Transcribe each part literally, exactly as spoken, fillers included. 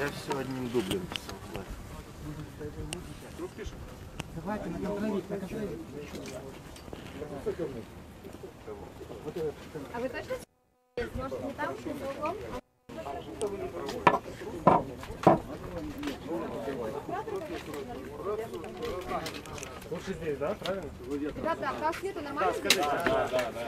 Я все одним дублем писал. Давайте на контролит, на контролит. А вы точно может не там, не за углом? Лучше здесь, да? Правильно? Да, да, как нету нормально? Да, скажите. Да, да, да.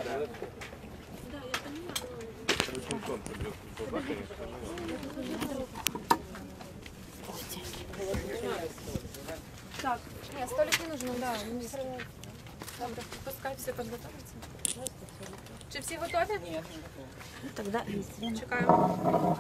Так, нет, столик не нужен, да. Добре, пускай всі підготовляться. Чи всі готові? Ні. Тоді чекаємо.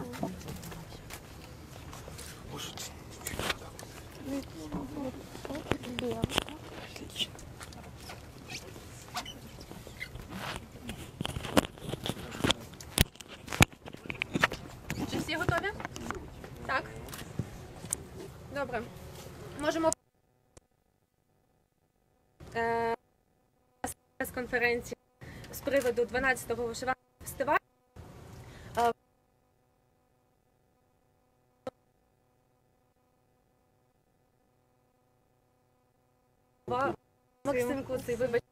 Чи всі готові? Так. Добре. Можемо конференції з приводу дванадцятого вишивального фестивалю. Максим Куций, вибачте.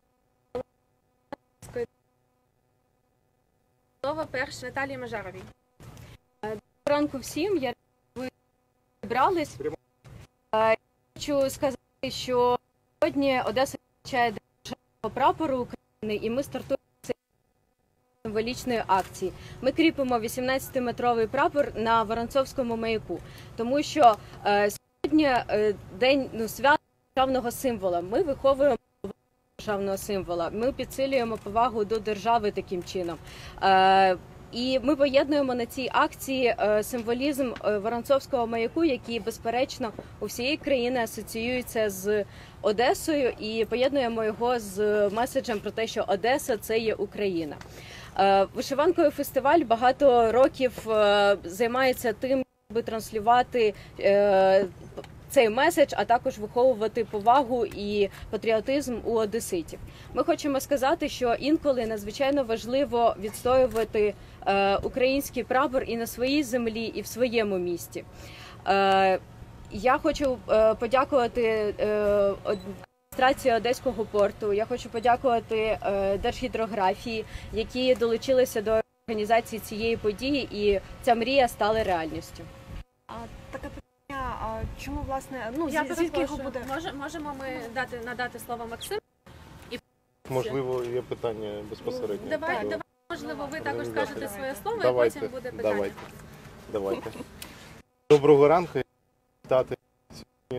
Слово перше Наталії Мажаровій. Доброго ранку всім. Я ви зібрались. Хочу сказати, що сьогодні Одеса відзначає День державного прапору України, і ми стартуємо цієї символічної акції. Ми кріпимо вісімнадцятиметровий прапор на Воронцовському маяку, тому що е, сьогодні е, день ну, свято державного символа. Ми виховуємо державного символа, ми підсилюємо повагу до держави таким чином. Е, І ми поєднуємо на цій акції символізм Воронцовського маяку, який, безперечно, у всієї країни асоціюється з Одесою, і поєднуємо його з меседжем про те, що Одеса – це є Україна. Вишиванковий фестиваль багато років займається тим, щоб транслювати цей меседж, а також виховувати повагу і патріотизм у одеситів. Ми хочемо сказати, що інколи надзвичайно важливо відстоювати е, український прапор і на своїй землі, і в своєму місті. Е, я хочу е, подякувати е, адміністрації Одеського порту, я хочу подякувати е, Держгідрографії, які долучилися до організації цієї події, і ця мрія стала реальністю. А, таке А чому, власне, ну, Я звідки його буде? Може, можемо ми дати, надати слово Максиму? Можливо, є питання безпосередньо. Ну, давай, давай, можливо, ви також скажете своє слово, давайте, і потім буде питання. Давайте, давайте. Доброго ранку. Вітати сьогодні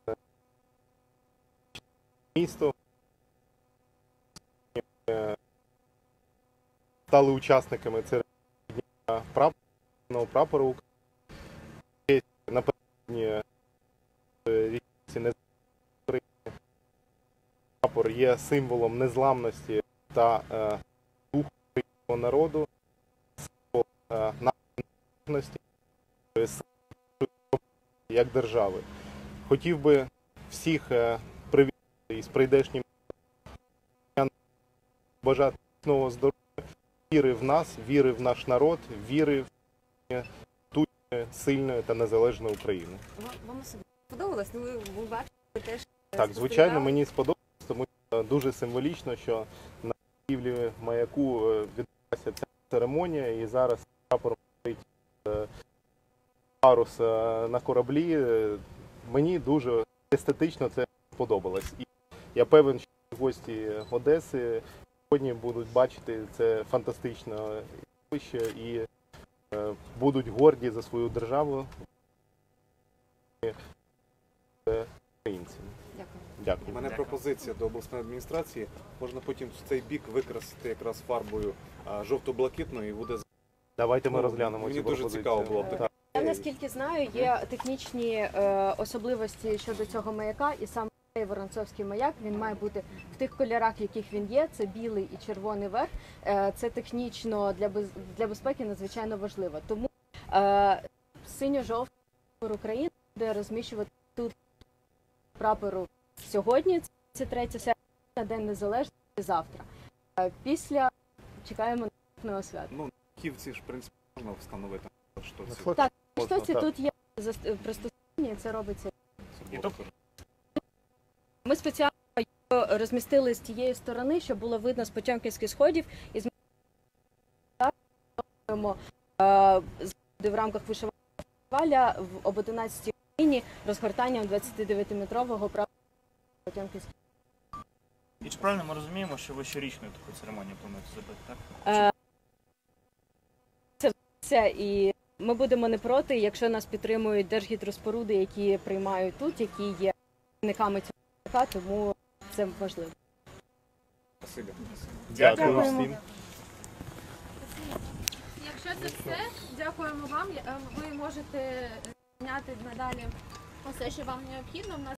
місто. Стали учасниками церемонії прапору, прапору України. Напередодні річниці незалежності прапор є символом незламності та е, духу українського народу, символ е, незалежності як держави. Хотів би всіх е, привітати із прийдешнім бажати міцного здоров'я, віри в нас, віри в наш народ, віри в ту сильної та незалежної України. Вам особливо сподобалось? Ну, ви, ви бачите теж. Так, звичайно, мені сподобалось, тому що дуже символічно, що на будівлі маяку відбулася ця церемонія, і зараз прапор стоїть парус на кораблі. Мені дуже естетично це сподобалось. І я певен, що гості Одеси сьогодні будуть бачити це фантастичне явище і будуть горді за свою державу українці. Дякую. Дякую. У мене пропозиція до обласної адміністрації. Можна потім в цей бік використати якраз фарбою жовто-блакитною і буде... Давайте ми Ну, розглянемо мені цю дуже пропозицію. цікаво було б таке. Я, наскільки знаю, є технічні е, особливості щодо цього маяка, і саме цей Воронцовський маяк, він має бути в тих кольорах, в яких він є, це білий і червоний верх. Е, це технічно для, без, для безпеки надзвичайно важливо. Тому е, синьо-жовтий прапор України буде розміщувати тут прапору сьогодні, це третє серпня, на День Незалежності, завтра. Е, після чекаємо наступного свята. Ну, ківці ж, в принципі, можна встановити. Що всі. Флаг- Так, можна, Штоці так. тут є зас- пристосування, це робиться. І тобто, Ми спеціально його розмістили з тієї сторони, щоб було видно з Потьомкінських сходів, і з робимо е, заходи в рамках вишивального фестиваля в об одинадцятій годині розгортанням двадцятидевятиметрового прапора Потьомкінських. І чи правильно ми розуміємо, що ви щорічну таку церемонію плануєте зробити, так? Е, Це все, і ми будемо не проти, якщо нас підтримують держгідроспоруди, які приймають тут, які є керівниками цього ПК, тому це можливо. Спасибі. Дякую Дякуємо. всім. Якщо це все, дякуємо вам. Е, Ви можете зняти надалі усе, що вам необхідно. У нас